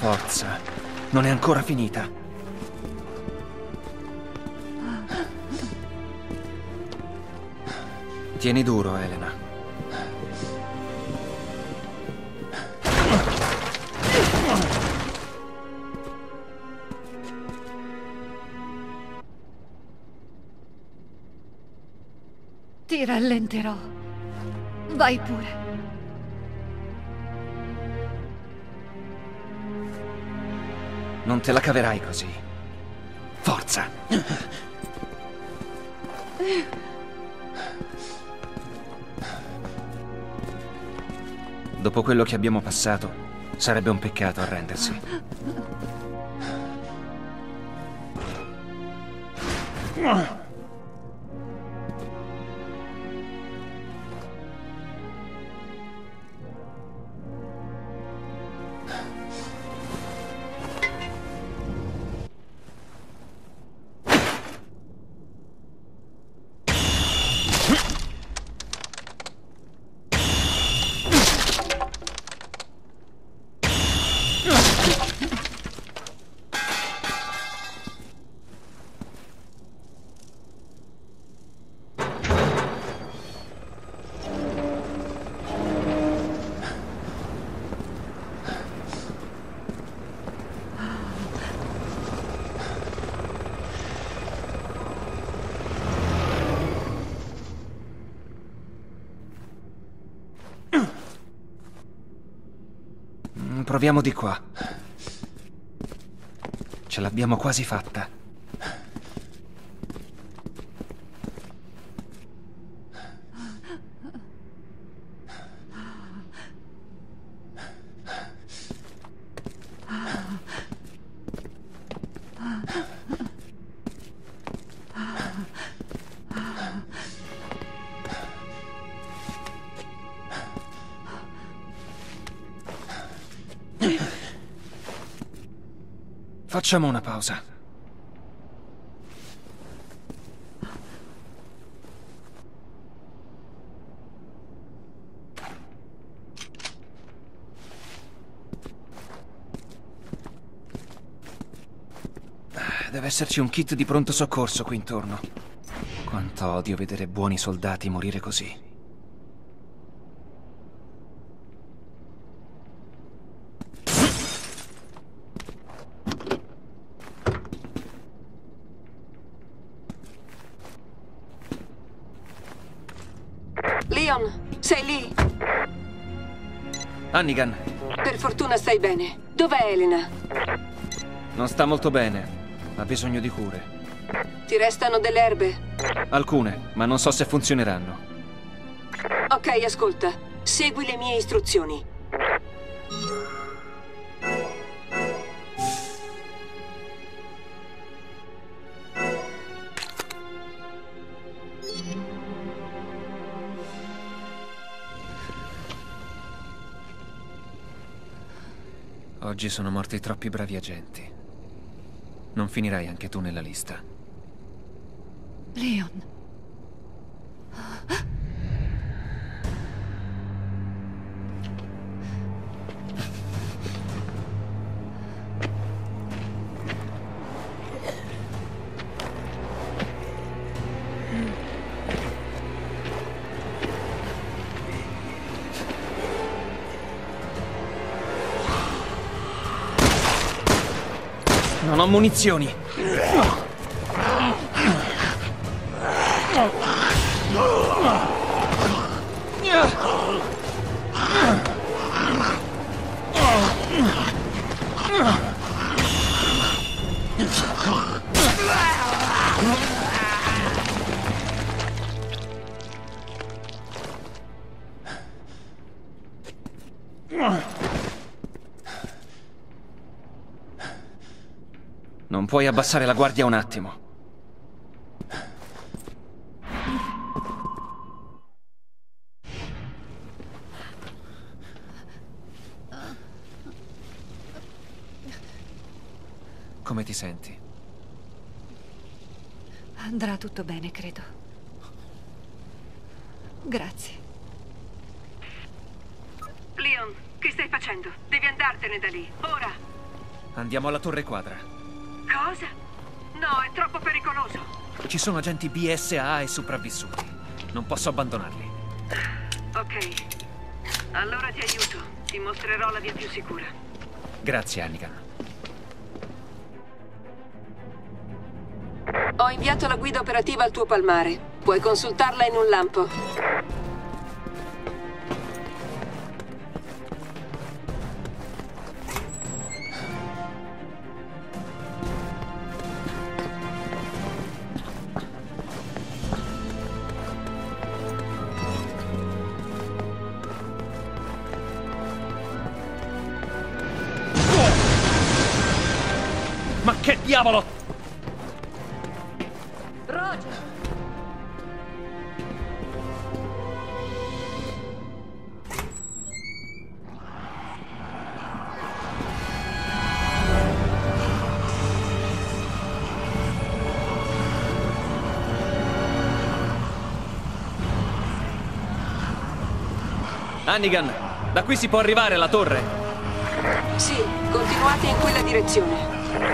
Forza, non è ancora finita. Tieni duro, Elena. Ti rallenterò. Vai pure. Non te la caverai così. Forza! Dopo quello che abbiamo passato, sarebbe un peccato arrendersi. Proviamo di qua. Ce l'abbiamo quasi fatta. Facciamo una pausa. Deve esserci un kit di pronto soccorso qui intorno. Quanto odio vedere buoni soldati morire così. Leon, sei lì? Hannigan, Per fortuna stai bene. Dov'è Elena? non sta molto bene. Ha bisogno di cure. Ti restano delle erbe? Alcune, ma non so se funzioneranno. Ok, ascolta. Segui le mie istruzioni. Oggi sono morti troppi bravi agenti. Non finirai anche tu nella lista. Leon. Non ho munizioni. Non puoi abbassare la guardia un attimo. Come ti senti? Andrà tutto bene, credo. Grazie. Leon, che stai facendo? Devi andartene da lì, ora! Andiamo alla torre quadra. Cosa? No, è troppo pericoloso. Ci sono agenti BSAA e sopravvissuti. Non posso abbandonarli. Ok. Allora ti aiuto. Ti mostrerò la via più sicura. Grazie, Hannigan. Ho inviato la guida operativa al tuo palmare. Puoi consultarla in un lampo. Ma che diavolo! Roger! Hannigan, da qui si può arrivare alla torre? Sì, continuate in quella direzione.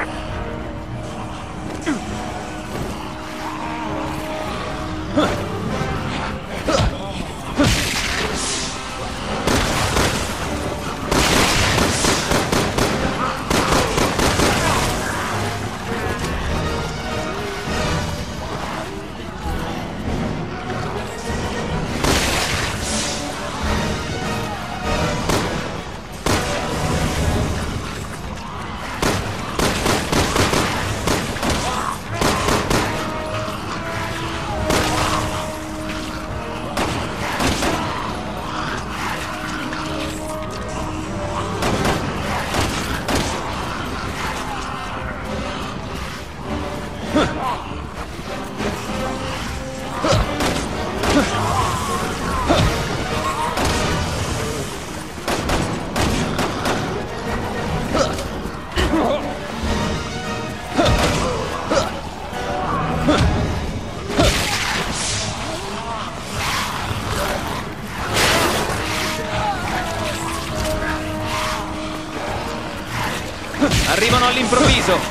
Arrivano all'improvviso!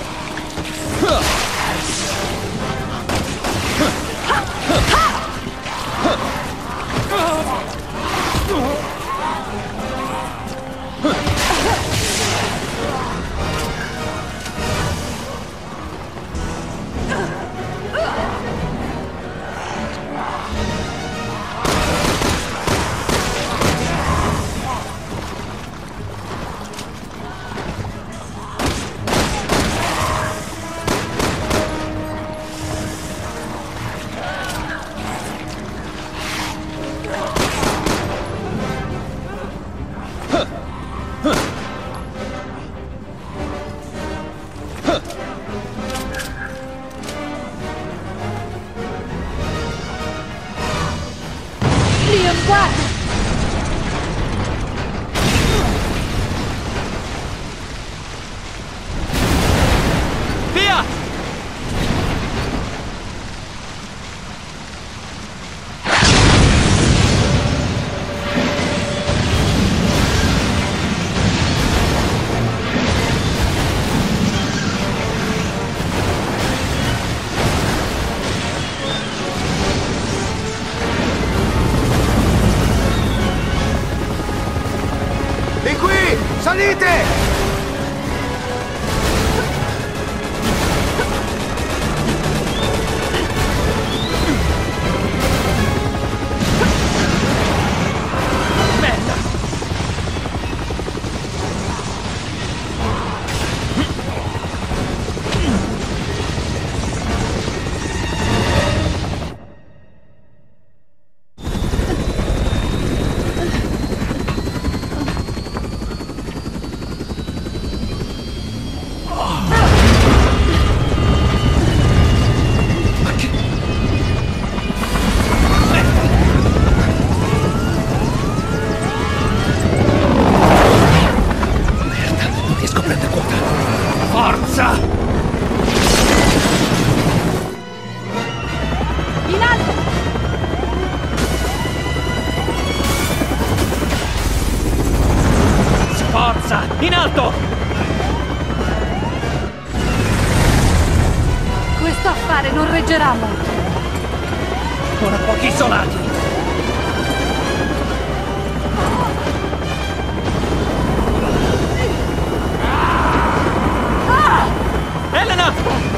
Liam, guarda! Via! Di qui! Salite! Merda! Non riesco a prendere quota. Forza! In alto! Forza! In alto! scappare, non reggerà molto. Ora pochi isolati. Elena!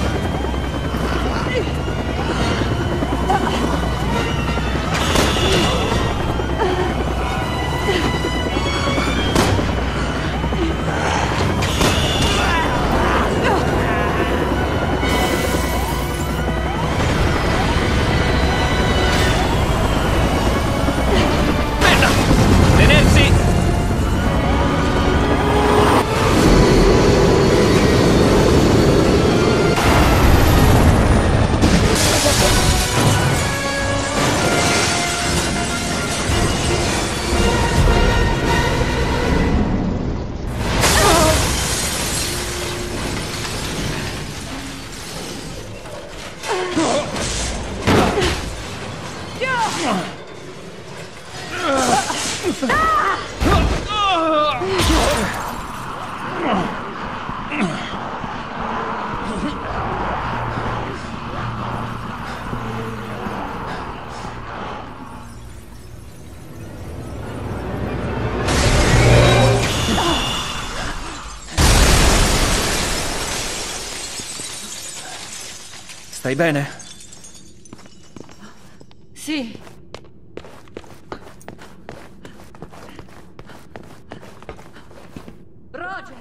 Merda! Tenersi! Stai bene? Sì. Roger!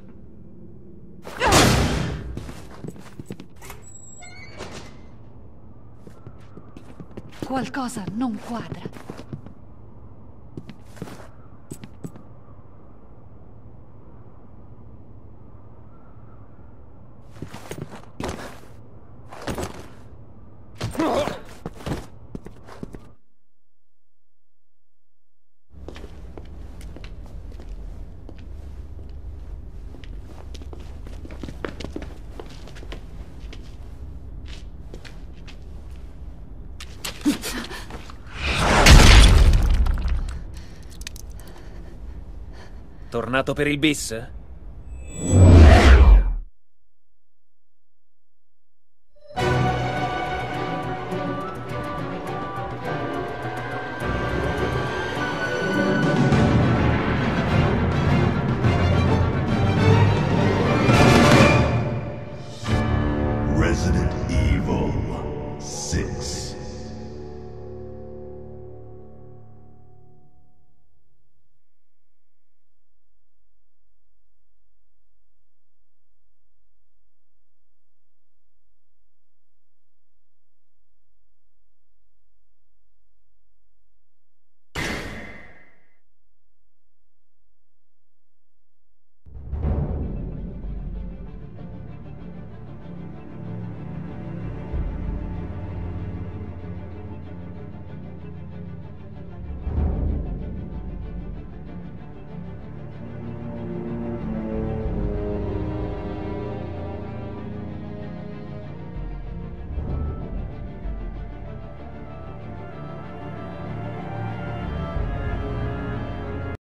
Qualcosa non quadra. Tornato per il bis?